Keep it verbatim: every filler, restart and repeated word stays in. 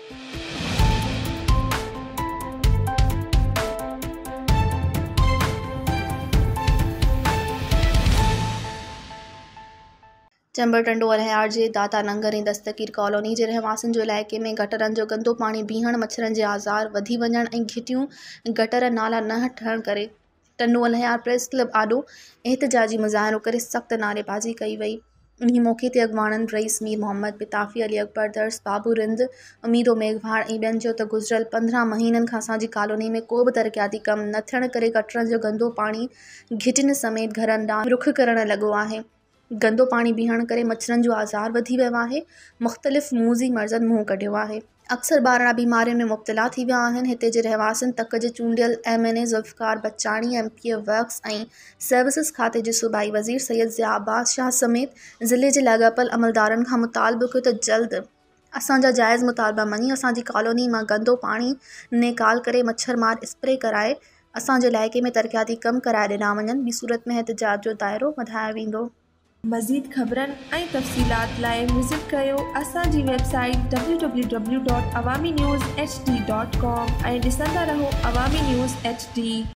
Chambal टंडोर here जे दाता नंगर ऐं दस्तगीर colony जे रहवासियुनि जो इलाइक़े में गटरनि जो गंदो पाणी बीहण, मच्छरनि जे आज़ार वधी वञण ऐं घिटियूं गटर नाला न ठहण करे टंडोर हयार प्रेस क्लब आॾो एहतिजाजी मुज़ाहिरो करे सख़्त नारेबाज़ी कई वई। उन्ही मौक़े ते अॻवाननि रईस मीर मोहम्मद, बिताफ़ी अली अकबर, दर्स बाबू रिंद, उमीदो मेघवाड़ ऐं ॿियनि चयो त गुज़िरियल पंद्रहं महीननि खां असांजी कॉलोनी में को बि तरक़ियाती कमु न थियण करे गटरनि जो गंदो पाणी घिटियुनि समेत घरनि ॾांहुं रुख़ करणु लॻो आहे। गंदो पाणी बीहण करे मच्छरनि जो आज़ार वधी वियो आहे। मुख़्तलिफ़ मूज़ी मर्ज़नि मुंहुं कढियो आहे। अक्सर ॿारड़ा बीमारियुनि में मुब्तला थी विया आहिनि। हिते जे रहवासियुनि तक जे चूंडियल M N A Zulfiqar Bachani, M P A works ऐं सर्विसिस खाते जे सूबाई वज़ीर सैयद ज़िया अब्बास शाह समेत ज़िले जे लाॻापियल अमलदारनि खां मुतालबो कयो त जल्द असांजा जाइज़ मुतालबा मञी असांजी कॉलोनी मां गंदो पाणी नेकाल करे मच्छरमार स्प्रे कराए असांजे इलाइक़े में तरक़ियाती कम कराए ॾिना वञनि। ॿी सूरत में एहतिजाज जो दाइरो वधायो वेंदो। मज़ीद ख़बरनि ऐं तफ़सीलात लाइ विज़िट कयो असांजी website W W W dot Awami news H D dot com ऐं ॾिसंदा रहो अवामी न्यूज़ एच डी।